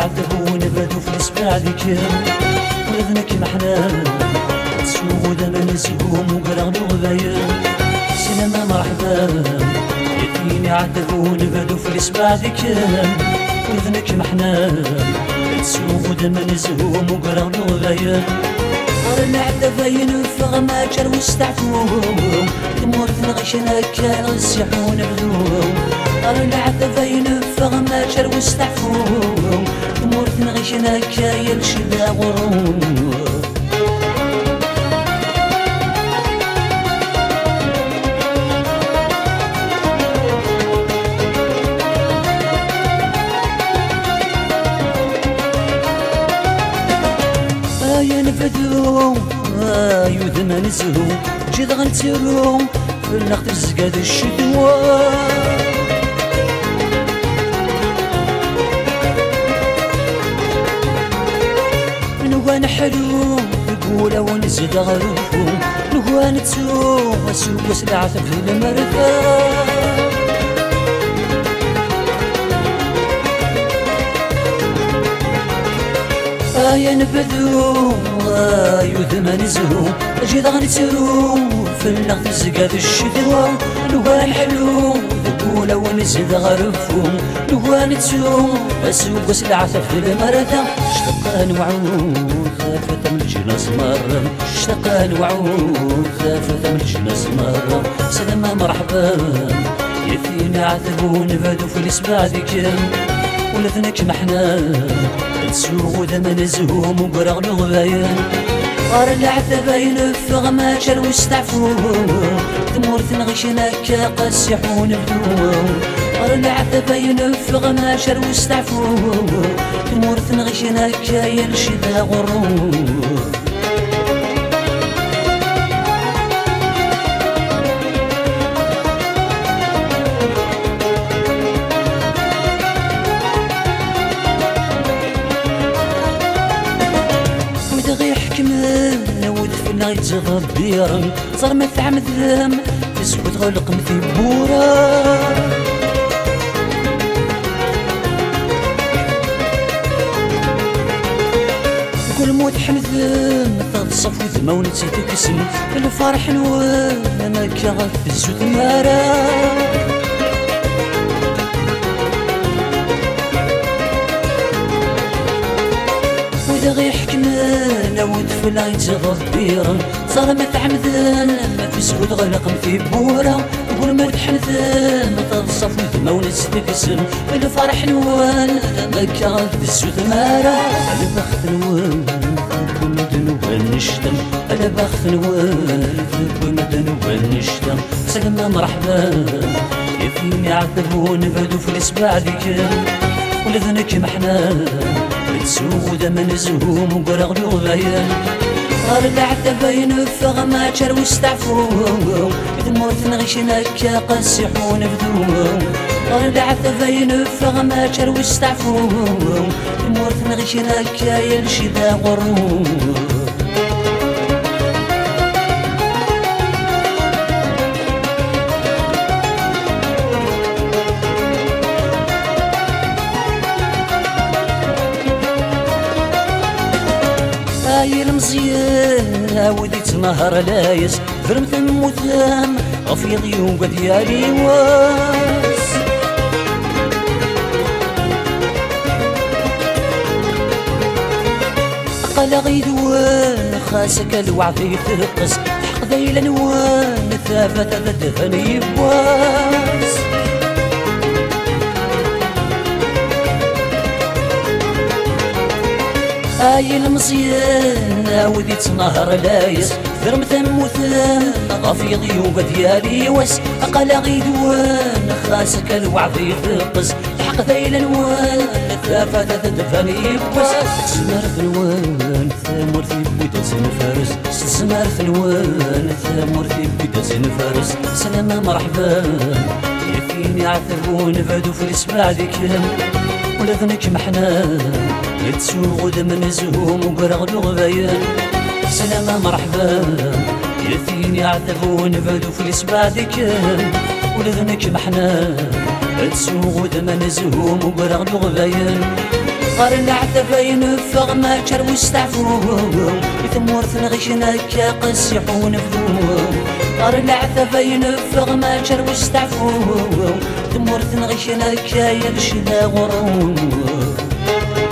يعذبون بدو في السباع ذيك ولذنك محنا تسوق دم نسقوم وقرغلو غبايا سلامة مرحبا يثين يعذبون بدو في السباع ذيك ولذنك محنا تسوق دم نسقوم وقرغلو غبايا قرن عذبين فغما جر واستعفوهم تمور ثنغشنا كالغسحون بدوهم قرن عذبين فغما جر واستعفوهم تمور ثنغشنا كالشدا غروم ينفدو يذم نزهو جد غنترو في النخت الزقاد الشدوى نوى نحلو نقول ونزد غروفو نوى نتسو وسوق سلعة في المرثى ينبذو يذم نزهو جيد غنترو في النغت زقاد الشدوى نوى نحلو ذبولة ونزد غرفو نوى نتسو اسوق سلعة في المرثى اشتقى نوعون خافة من الجناس مرة اشتقى نوعون خافة من الجناس مرة سلامة مرحبا يثينا عذبون بدو في السباع ذيك ولذنك محنا تسوق دم نزهوم وقرغلو غبايا غار العذبين فغما جر واستعفوهم تمور ثنغشنا كقسحون بدوهم غار العذبين فغما جر واستعفوهم تمور ثنغشنا كيلشدا غروم يتغبيرا صار ما تعمد ذم تسكت غلق مثي بورا كل موت حمذم تغصف وذما ونسيت تكسم الفرح نوانا ما كغف الزود مارا غي حكمان ودفلا يتغبيرا صار ما تعمدان ما تسكت غلق في بورا قول ما تحنثان ما تغصف وذما ونستكسم الفرح نوال ما كغف الزود مارا على بخت نوال ذب مدن ونشتم على بخت نوال ذب مدن ونشتم سلامة مرحبا يفيني عذبون بدو في السباع ذيك ولذنك محنا تسوق دم نزهوم وقرغلو غبايا غار العذبين فغما جر واستعفوهم تمور ثنغشنا كقسحون بدوهم غار العذبين فغما جر واستعفوهم تمور ثنغشنا كيلشدا غروم المزيان ودي تنهر لايس ذرم ثم وثام غفي ضيوق ديالي واس قال غيد وان خاسك الوعد يثقس حق ذيل نوان ثابت ذدهن يبواس المزيان ودي تنهر لايس ذرم ثم وثام غفي ضيوق ديالي واس قال غيد وان خاسك الوعد يثقس حق ذيل نوان ثافت تدفن يبوس سمر ثنوان ثامر ثيبي دزن فارس سمر ثنوان ثامر ثيبي دزن فارس سلامة مرحبا يفيني عذبون بدو في السباع ذيك ولذنك محنا تسوق دم نزهوم وقرغلو غبايا سلامة مرحبا يثيني عذبون بدو في السباع ذيك ولذنك محنا تسوق دم نزهوم وقرغلو غبايا غار العتبة ينفغ ما كر واستعفو ثمورث نغشنا كاقس يحون فذو غار العتبة ينفغ ما كر واستعفو ثمورث نغشنا كايلشنا غرو